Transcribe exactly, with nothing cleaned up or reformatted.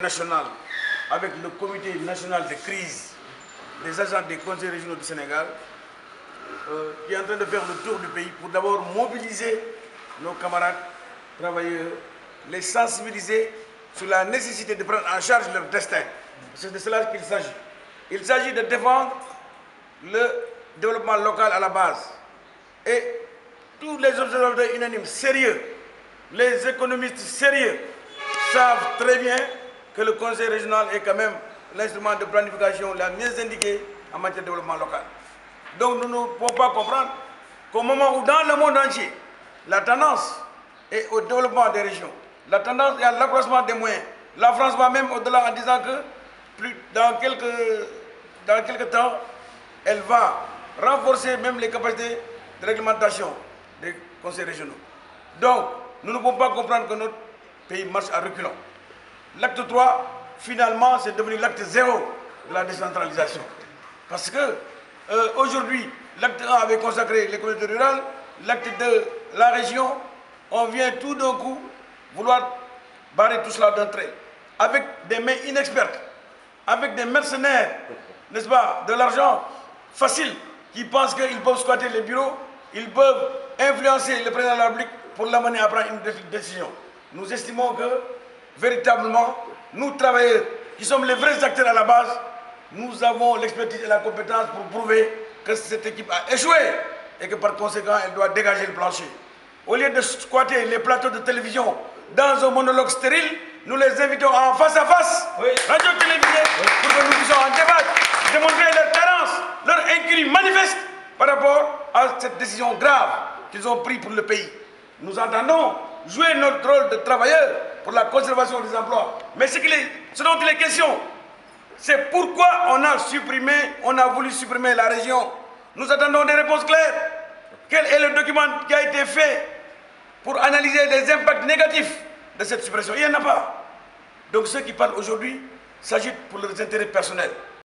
national avec le comité national de crise des agents des conseils régionaux du Sénégal euh, qui est en train de faire le tour du pays pour d'abord mobiliser nos camarades travailleurs, les sensibiliser sur la nécessité de prendre en charge leur destin. C'est de cela qu'il s'agit. Il s'agit de défendre le développement local à la base. Et tous les observateurs unanimes sérieux, les économistes sérieux, savent très bien que le conseil régional est quand même l'instrument de planification la mieux indiquée en matière de développement local. Donc nous ne pouvons pas comprendre qu'au moment où dans le monde entier, la tendance est au développement des régions, la tendance est à l'accroissement des moyens. La France va même au-delà en disant que plus, dans, quelques, dans quelques temps, elle va renforcer même les capacités de réglementation des conseils régionaux. Donc, nous ne pouvons pas comprendre que notre pays marche à reculons. L'acte trois, finalement, c'est devenu l'acte zéro de la décentralisation. Parce que euh, aujourd'hui, l'acte un avait consacré les communautés rurales, l'acte deux, la région, on vient tout d'un coup vouloir barrer tout cela d'un trait, avec des mains inexpertes, avec des mercenaires, n'est-ce pas, de l'argent facile, qui pensent qu'ils peuvent squatter les bureaux, ils peuvent influencer le président de la République pour l'amener à prendre une décision. Nous estimons que, véritablement, nous travailleurs, qui sommes les vrais acteurs à la base, nous avons l'expertise et la compétence pour prouver que cette équipe a échoué et que par conséquent, elle doit dégager le plancher. Au lieu de squatter les plateaux de télévision dans un monologue stérile, nous les invitons en face à face, oui. radio-télévisée, oui. pour que nous puissions en débattre, démontrer leur carence, leur incurie manifeste par rapport à cette décision grave qu'ils ont prise pour le pays. Nous entendons jouer notre rôle de travailleurs pour la conservation des emplois. Mais ce, est, ce dont il est question, c'est pourquoi on a supprimé, on a voulu supprimer la région. Nous attendons des réponses claires. Quel est le document qui a été fait pour analyser les impacts négatifs de cette suppression? Il n'y en a pas. Donc ceux qui parlent aujourd'hui s'agitent pour leurs intérêts personnels.